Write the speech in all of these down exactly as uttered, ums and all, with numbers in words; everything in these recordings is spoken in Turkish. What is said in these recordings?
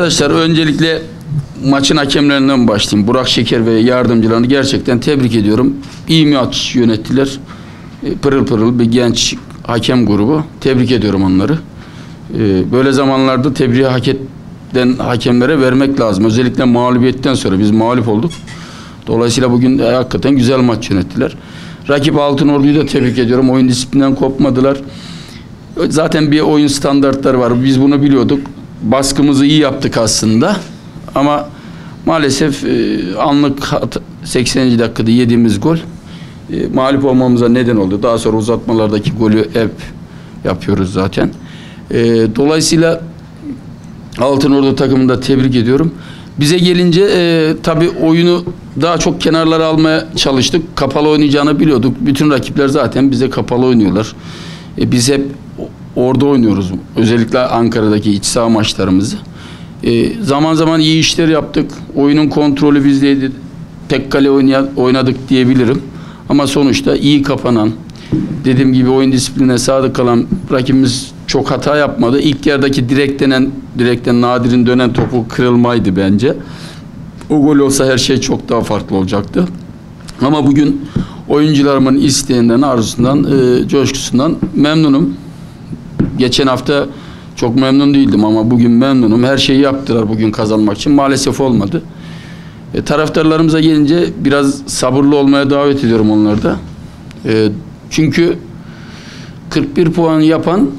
Arkadaşlar öncelikle maçın hakemlerinden başlayayım. Burak Şeker ve yardımcılarını gerçekten tebrik ediyorum. İyi maç yönettiler. Pırıl pırıl bir genç hakem grubu. Tebrik ediyorum onları. Böyle zamanlarda tebriği hak eden hakemlere vermek lazım. Özellikle mağlubiyetten sonra biz mağlup olduk. Dolayısıyla bugün hakikaten güzel maç yönettiler. Rakip Altınordu'yu da tebrik ediyorum. Oyun disiplinden kopmadılar. Zaten bir oyun standartları var. Biz bunu biliyorduk. Baskımızı iyi yaptık aslında. Ama maalesef e, anlık sekseninci dakikada yediğimiz gol e, mağlup olmamıza neden oldu. Daha sonra uzatmalardaki golü hep yapıyoruz zaten. E, dolayısıyla Altınordu takımını da tebrik ediyorum. Bize gelince e, tabii oyunu daha çok kenarlara almaya çalıştık. Kapalı oynayacağını biliyorduk. Bütün rakipler zaten bize kapalı oynuyorlar. E, biz hep orada oynuyoruz. Özellikle Ankara'daki iç saha maçlarımızı. E, zaman zaman iyi işler yaptık. Oyunun kontrolü bizdeydi. Tek kale oynadık diyebilirim. Ama sonuçta iyi kapanan, dediğim gibi oyun disiplinine sadık kalan rakibimiz çok hata yapmadı. İlk yerdeki direkt denen, direkten Nadir'in dönen topu kırılmaydı bence. O gol olsa her şey çok daha farklı olacaktı. Ama bugün oyuncularımın isteğinden, arzusundan, e, coşkusundan memnunum. Geçen hafta çok memnun değildim ama bugün memnunum. Her şeyi yaptılar bugün kazanmak için. Maalesef olmadı. E, taraftarlarımıza gelince biraz sabırlı olmaya davet ediyorum onları da. E, çünkü kırk bir puan yapan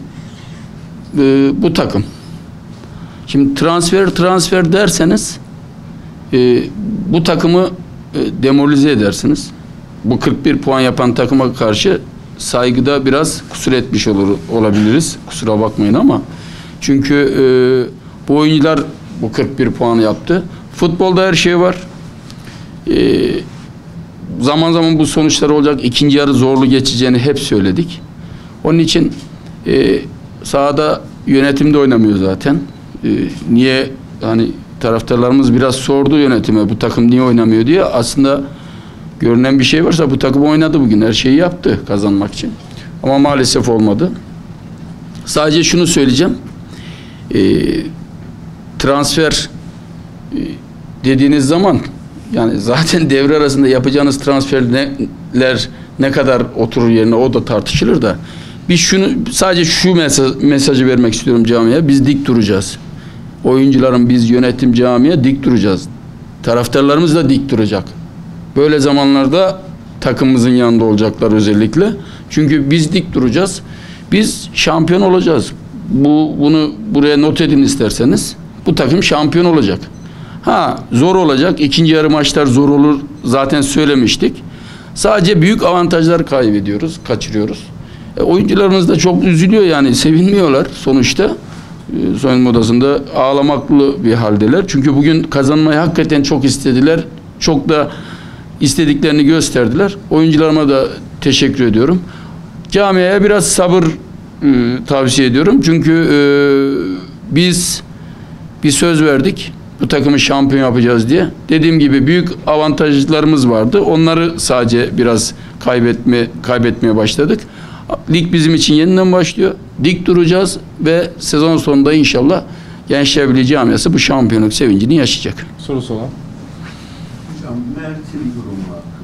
e, bu takım. Şimdi transfer transfer derseniz e, bu takımı e, demoralize edersiniz. Bu kırk bir puan yapan takıma karşı saygıda biraz kusur etmiş olur, olabiliriz. Kusura bakmayın ama çünkü e, bu oyuncular bu kırk bir puanı yaptı. Futbolda her şey var. E, zaman zaman bu sonuçlar olacak. İkinci yarı zorlu geçeceğini hep söyledik. Onun için e, sahada yönetimde oynamıyor zaten. E, niye hani taraftarlarımız biraz sordu yönetime bu takım niye oynamıyor diye. Aslında görünen bir şey varsa bu takım oynadı bugün. Her şeyi yaptı kazanmak için. Ama maalesef olmadı. Sadece şunu söyleyeceğim. E, transfer e, dediğiniz zaman yani zaten devre arasında yapacağınız transferler ne kadar oturur yerine o da tartışılır da biz şunu sadece şu mesaj, mesajı vermek istiyorum camiye. Biz dik duracağız. Oyuncuların biz yönetim camiye dik duracağız. Taraftarlarımız da dik duracak. Böyle zamanlarda takımımızın yanında olacaklar özellikle. Çünkü biz dik duracağız. Biz şampiyon olacağız. Bu bunu buraya not edin isterseniz. Bu takım şampiyon olacak. Ha zor olacak. İkinci yarı maçlar zor olur. Zaten söylemiştik. Sadece büyük avantajlar kaybediyoruz, kaçırıyoruz. E, oyuncularımız da çok üzülüyor yani sevinmiyorlar sonuçta. E, soyunma odasında ağlamaklı bir haldeler. Çünkü bugün kazanmayı hakikaten çok istediler. Çok da istediklerini gösterdiler. Oyuncularıma da teşekkür ediyorum. Camiaya biraz sabır e, tavsiye ediyorum. Çünkü e, biz bir söz verdik. Bu takımı şampiyon yapacağız diye. Dediğim gibi büyük avantajlarımız vardı. Onları sadece biraz kaybetme kaybetmeye başladık. Lig bizim için yeniden başlıyor. Dik duracağız ve sezon sonunda inşallah Gençler Birliği camiası bu şampiyonluk sevincini yaşayacak. Sorusu olan. Hocam Mert'in durumu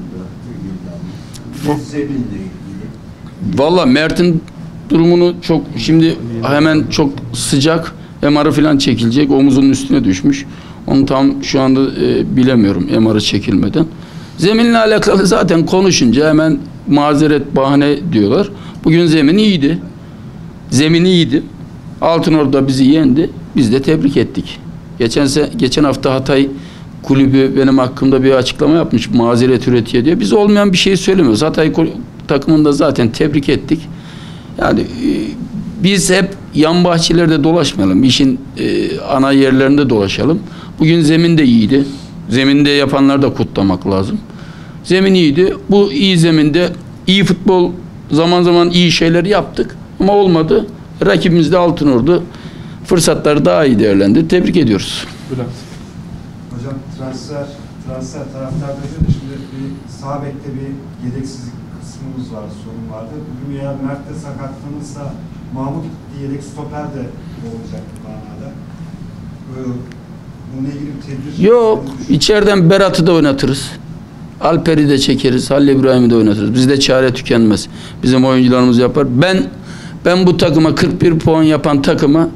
hakkında Zemin'le ilgili. Valla Mert'in durumunu çok şimdi hemen çok sıcak M R'ı falan çekilecek. Omuzunun üstüne düşmüş. Onu tam şu anda e, bilemiyorum M R'ı çekilmeden. Zeminle alakalı zaten konuşunca hemen mazeret bahane diyorlar. Bugün zemin iyiydi. Zemin iyiydi. Altınordu bizi yendi. Biz de tebrik ettik. Geçen se geçen hafta Hatay kulübü benim hakkımda bir açıklama yapmış. Mazeret üretiyor diye. Biz olmayan bir şey söylemiyoruz. Hatay takımında zaten tebrik ettik. Yani e, biz hep yan bahçelerde dolaşmayalım. İşin e, ana yerlerinde dolaşalım. Bugün zemin de iyiydi. Zeminde yapanları da kutlamak lazım. Zemin iyiydi. Bu iyi zeminde iyi futbol zaman zaman iyi şeyler yaptık. Ama olmadı. Rakibimiz de Altınordu. Fırsatları daha iyi değerlendi. Tebrik ediyoruz. Bülent. Hocam transfer transfer taraftarları da şimdi bir sağ bekte bir yedeksizlik kısmımız vardı, sorun vardı. Bugün eğer Mert de sakatlanırsa Mahmut yedek stoper de olacak bu manada. Ee, Bununla ilgili bir tedbir... Yok. içeriden Berat'ı da oynatırız. Alper'i de çekeriz. Halil İbrahim'i de oynatırız. Bizde çare tükenmez. Bizim oyuncularımız yapar. Ben ben bu takıma kırk bir puan yapan takıma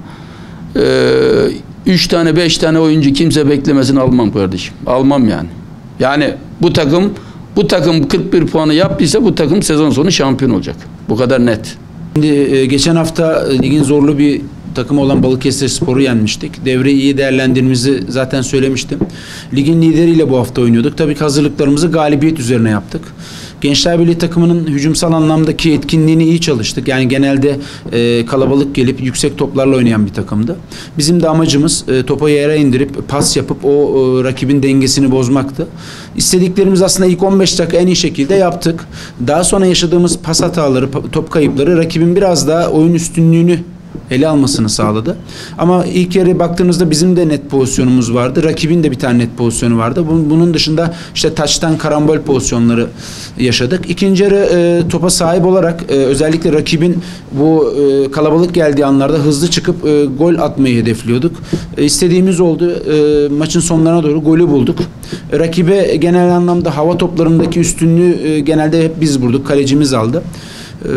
üç tane beş tane oyuncu kimse beklemesini almam kardeşim. Almam yani. Yani bu takım bu takım kırk bir puanı yaptıysa bu takım sezon sonu şampiyon olacak. Bu kadar net. Şimdi e, geçen hafta e, ligin zorlu bir takımı olan Balıkesirspor'u yenmiştik. Devreyi iyi değerlendirdiğimizi zaten söylemiştim. Ligin lideriyle bu hafta oynuyorduk. Tabii ki hazırlıklarımızı galibiyet üzerine yaptık. Gençler Birliği takımının hücumsal anlamdaki etkinliğini iyi çalıştık. Yani genelde e, kalabalık gelip yüksek toplarla oynayan bir takımdı. Bizim de amacımız e, topa yere indirip pas yapıp o e, rakibin dengesini bozmaktı. İstediklerimiz aslında ilk on beş dakika en iyi şekilde yaptık. Daha sonra yaşadığımız pas hataları, top kayıpları rakibin biraz daha oyun üstünlüğünü ele almasını sağladı. Ama ilk yarı baktığınızda bizim de net pozisyonumuz vardı. Rakibin de bir tane net pozisyonu vardı. Bunun dışında işte taçtan karambol pozisyonları yaşadık. İkinci yarı e, topa sahip olarak e, özellikle rakibin bu e, kalabalık geldiği anlarda hızlı çıkıp e, gol atmayı hedefliyorduk. E, istediğimiz oldu. E, maçın sonlarına doğru golü bulduk. E, rakibe genel anlamda hava toplarındaki üstünlüğü e, genelde hep biz vurduk. Kalecimiz aldı. Ee,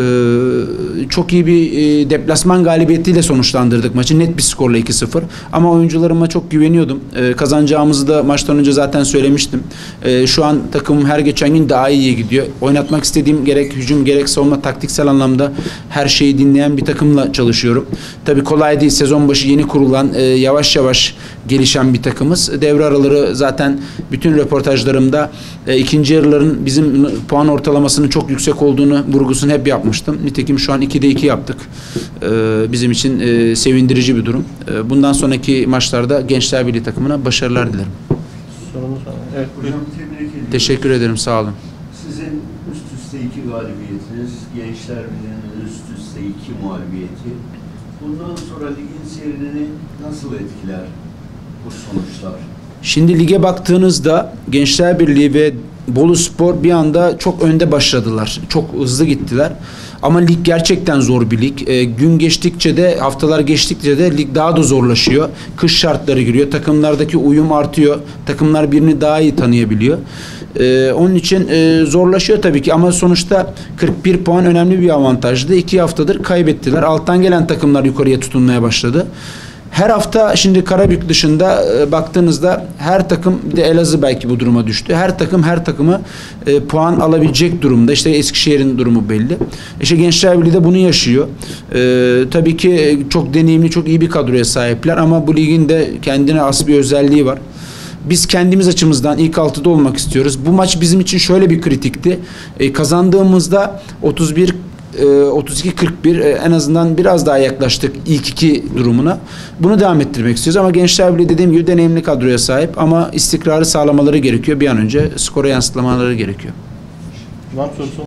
çok iyi bir e, deplasman galibiyetiyle sonuçlandırdık maçı. Net bir skorla iki sıfır. Ama oyuncularıma çok güveniyordum. Ee, kazanacağımızı da maçtan önce zaten söylemiştim. Ee, şu an takımım her geçen gün daha iyiye gidiyor. Oynatmak istediğim gerek hücum gerek savunma taktiksel anlamda her şeyi dinleyen bir takımla çalışıyorum. Tabii kolay değil. Sezon başı yeni kurulan, e, yavaş yavaş gelişen bir takımız. Devre araları zaten bütün röportajlarımda e, ikinci yarıların bizim puan ortalamasının çok yüksek olduğunu vurgusunu hep yapmıştım. Nitekim şu an ikide iki yaptık. Ee, bizim için e, sevindirici bir durum. E, bundan sonraki maçlarda Gençler Birliği takımına başarılar dilerim. Sorumuz var. Evet. Hocam tebrik ediyorum. Teşekkür ederim. Sağ olun. Sizin üst üste iki galibiyetiniz, Gençler Birliği'nin üst üste iki mağlubiyeti. Bundan sonra ligin seyrini nasıl etkiler bu sonuçlar? Şimdi lige baktığınızda Gençler Birliği ve Boluspor bir anda çok önde başladılar. Çok hızlı gittiler. Ama lig gerçekten zor bir lig. E, gün geçtikçe de, haftalar geçtikçe de lig daha da zorlaşıyor. Kış şartları giriyor. Takımlardaki uyum artıyor. Takımlar birini daha iyi tanıyabiliyor. E, onun için e, zorlaşıyor tabii ki. Ama sonuçta kırk bir puan önemli bir avantajdı. İki haftadır kaybettiler. Alttan gelen takımlar yukarıya tutunmaya başladı. Her hafta şimdi Karabük dışında e, baktığınızda her takım, bir de Elazığ belki bu duruma düştü. Her takım her takımı e, puan alabilecek durumda. İşte Eskişehir'in durumu belli. İşte Gençler Birliği de bunu yaşıyor. E, tabii ki çok deneyimli, çok iyi bir kadroya sahipler ama bu ligin de kendine has bir özelliği var. Biz kendimiz açımızdan ilk altıda olmak istiyoruz. Bu maç bizim için şöyle bir kritikti. E, kazandığımızda otuz bir otuz iki kırk bir en azından biraz daha yaklaştık ilk iki durumuna. Bunu devam ettirmek istiyoruz ama Gençler Birliği dediğim gibi deneyimli kadroya sahip ama istikrarı sağlamaları gerekiyor. Bir an önce skora yansıtlamaları gerekiyor. Var mı sorusu?